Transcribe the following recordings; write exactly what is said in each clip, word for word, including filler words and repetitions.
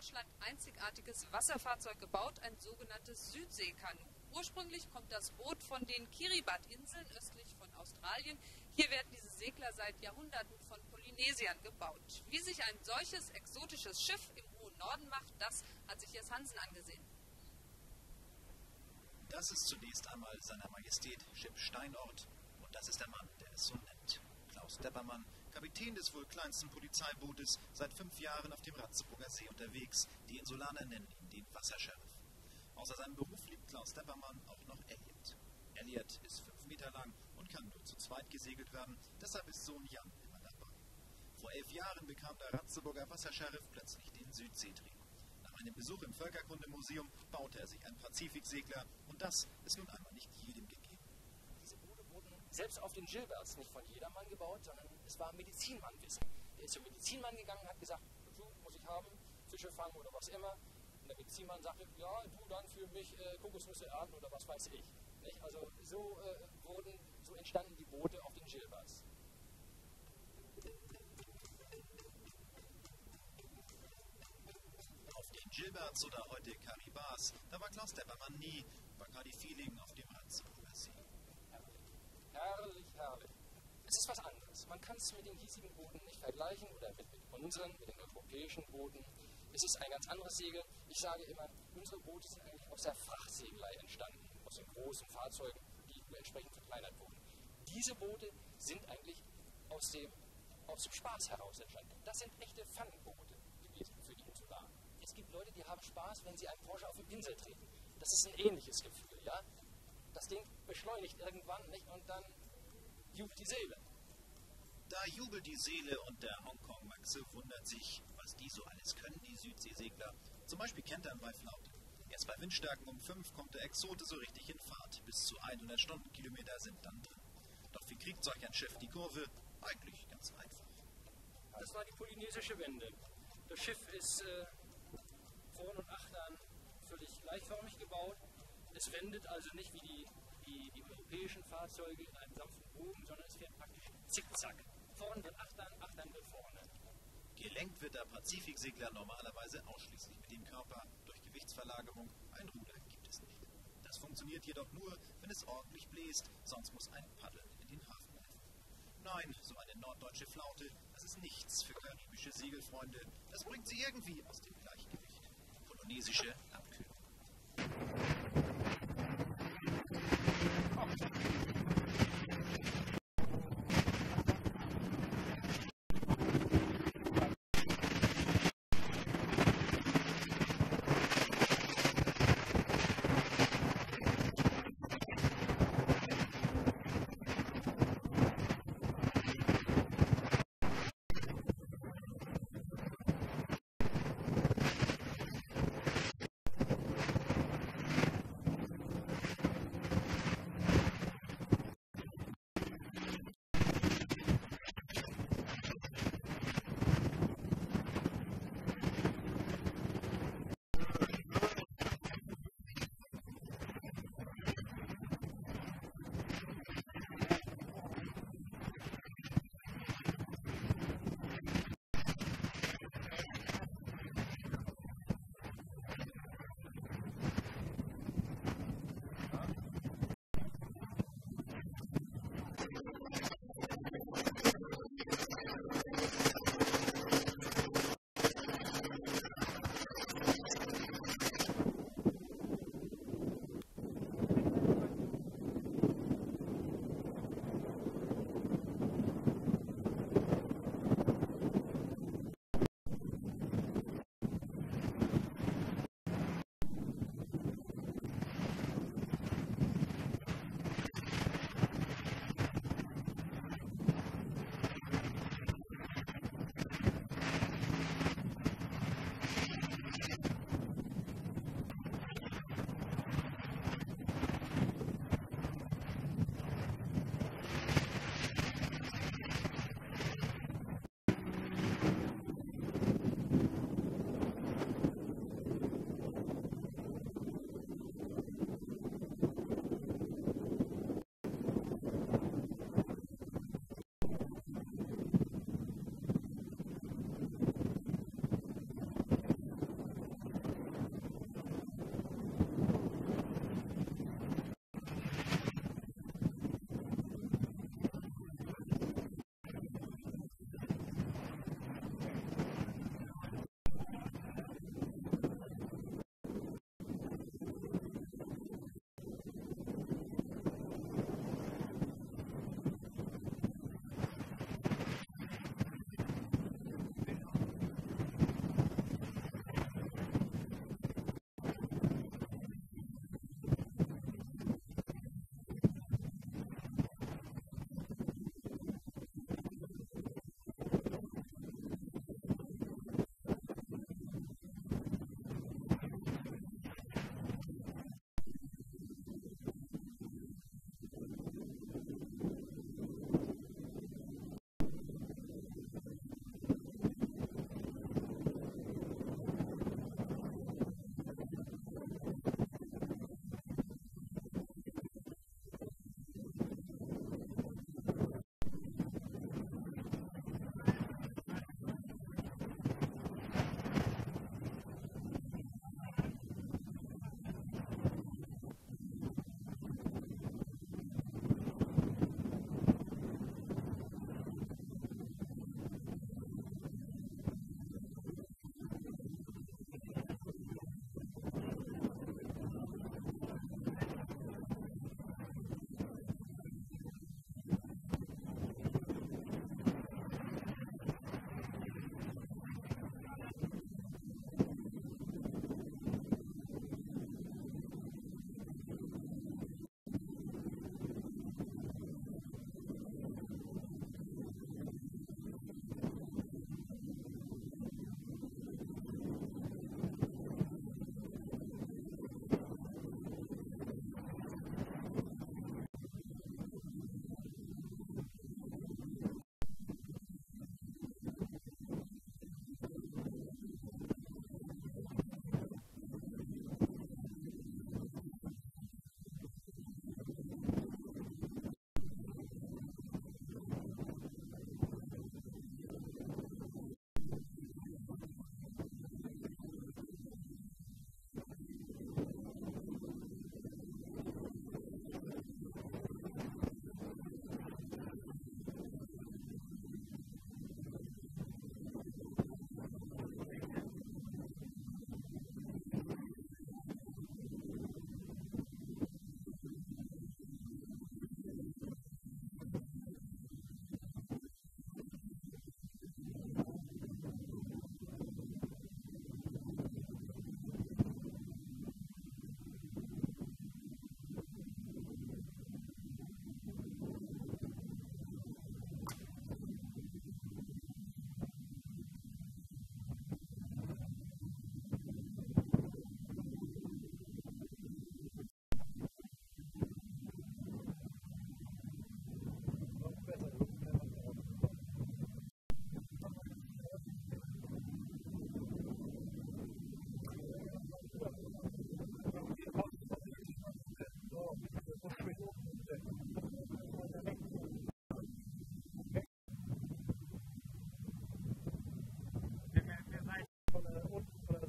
Deutschland einzigartiges Wasserfahrzeug gebaut, ein sogenanntes Südseekanu. Ursprünglich kommt das Boot von den Kiribati-Inseln östlich von Australien. Hier werden diese Segler seit Jahrhunderten von Polynesiern gebaut. Wie sich ein solches exotisches Schiff im hohen Norden macht, das hat sich Jess Hansen angesehen. Das ist zunächst einmal seiner Majestät Schiff Steinort. Und das ist der Mann, der es so nennt. Klaus Deppermann, Kapitän des wohl kleinsten Polizeibootes, seit fünf Jahren auf dem Ratzeburger See unterwegs. Die Insulaner nennen ihn den Wassersheriff. Außer seinem Beruf liebt Klaus Deppermann auch noch Elliot. Elliot ist fünf Meter lang und kann nur zu zweit gesegelt werden, deshalb ist Sohn Jan immer dabei. Vor elf Jahren bekam der Ratzeburger Wassersheriff plötzlich den Südseedreh. Nach einem Besuch im Völkerkundemuseum baute er sich einen Pazifiksegler und das ist nun einmal nicht jedem gegeben. Diese Boote wurden selbst auf den Gilberts nicht von jedermann gebaut, sondern es war Medizinmannwissen. Der ist zum Medizinmann gegangen und hat gesagt, du muss ich haben, Fische fangen oder was immer. Und der Medizinmann sagte, ja, du dann für mich äh, Kokosnüsse ernten oder was weiß ich. Nicht? Also so äh, wurden, so entstanden die Boote auf den Gilberts. Auf den Gilberts oder heute Kiribati, da war Klaus Deppermann nie, war Cardi Feeling auf dem Ratzeburger See. Herrlich, herrlich, herrlich. Es ist was anderes. Man kann es mit den hiesigen Booten nicht vergleichen oder mit, mit unseren, mit den europäischen Booten. Es ist ein ganz anderes Segel. Ich sage immer, unsere Boote sind eigentlich aus der Frachtsegelei entstanden, aus den großen Fahrzeugen, die entsprechend verkleinert wurden. Diese Boote sind eigentlich aus dem, aus dem Spaß heraus entstanden. Das sind echte Fangboote gewesen für die Insulaner. Es gibt Leute, die haben Spaß, wenn sie einen Porsche auf den Pinsel treten. Das ist ein ähnliches Gefühl, ja? Das Ding beschleunigt irgendwann, nicht? Und dann jubelt die Seele. Da jubelt die Seele und der Hongkong-Maxe wundert sich, was die so alles können, die Südseesegler. Zum Beispiel kennt er einen bei Flaute. Erst bei Windstärken um fünf kommt der Exote so richtig in Fahrt. Bis zu hundert Stundenkilometer sind dann drin. Doch wie kriegt solch ein Schiff die Kurve? Eigentlich ganz einfach. Das war die polynesische Wende. Das Schiff ist äh, vorn und achtern völlig gleichförmig gebaut. Es wendet also nicht wie die, die, die europäischen Fahrzeuge in einem sanften Bogen, sondern es fährt praktisch zickzack. Vorn wird achtern, achtern wird vorne. Gelenkt wird der Pazifiksegler normalerweise ausschließlich mit dem Körper. Durch Gewichtsverlagerung, ein Ruder gibt es nicht. Das funktioniert jedoch nur, wenn es ordentlich bläst, sonst muss ein Paddel in den Hafen helfen. Nein, so eine norddeutsche Flaute, das ist nichts für karibische Segelfreunde. Das bringt sie irgendwie aus dem Gleichgewicht. Polonesische Abkühlung.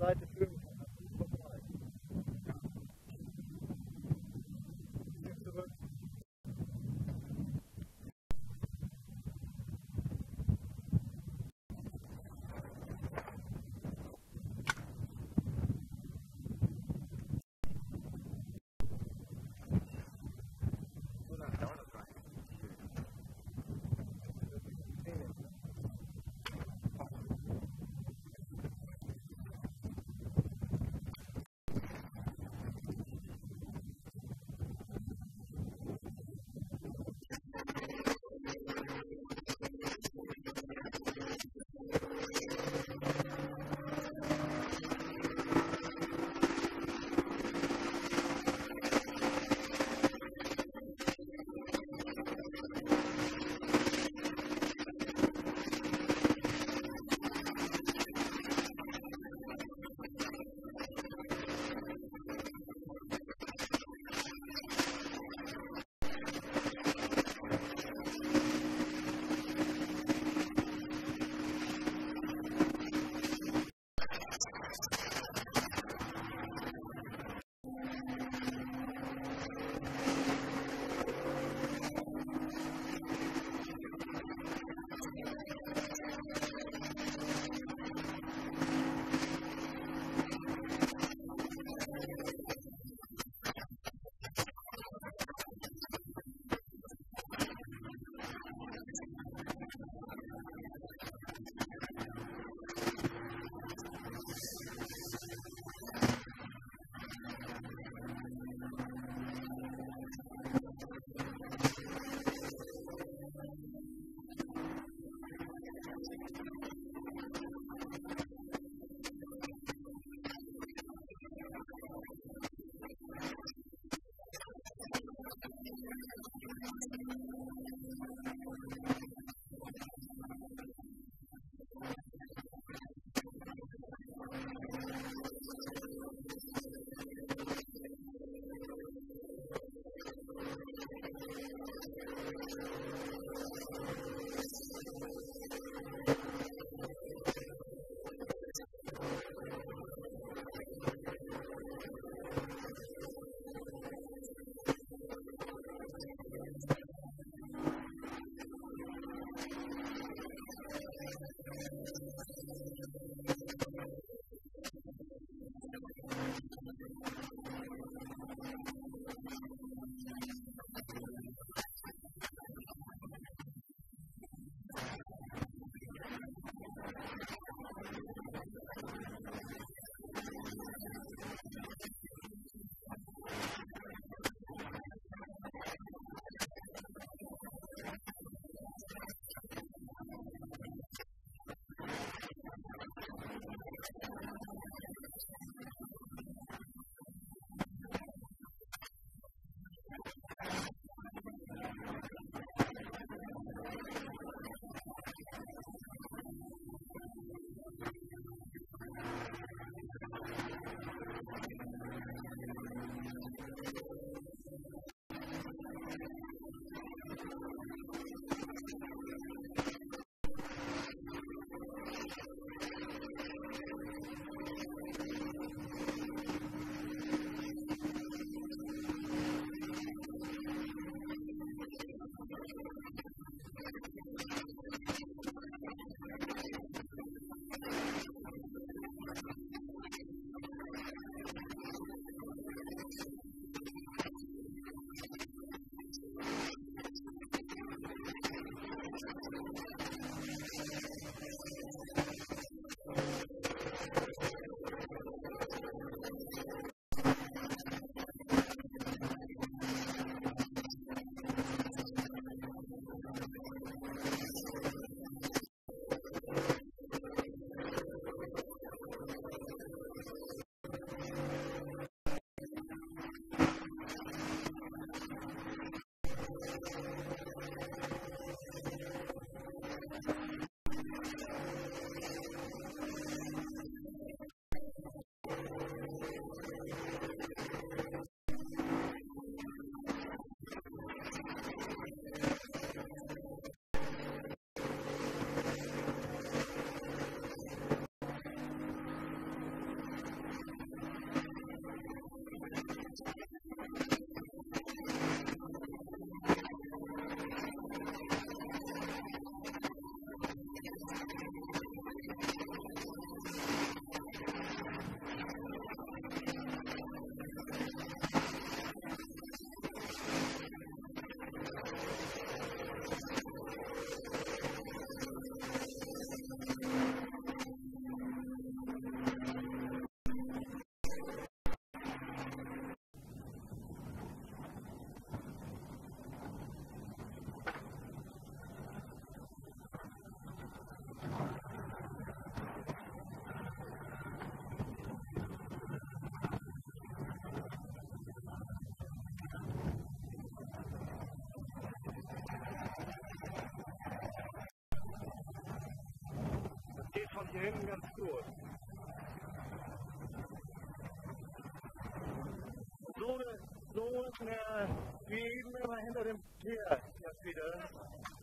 Seite führen kann. Das ist vorbei. Ja. Hier zurück. So lange dauert das gar nicht. hinten ganz gut. So, so ist mir wie eben immer hinter dem Tier jetzt wieder.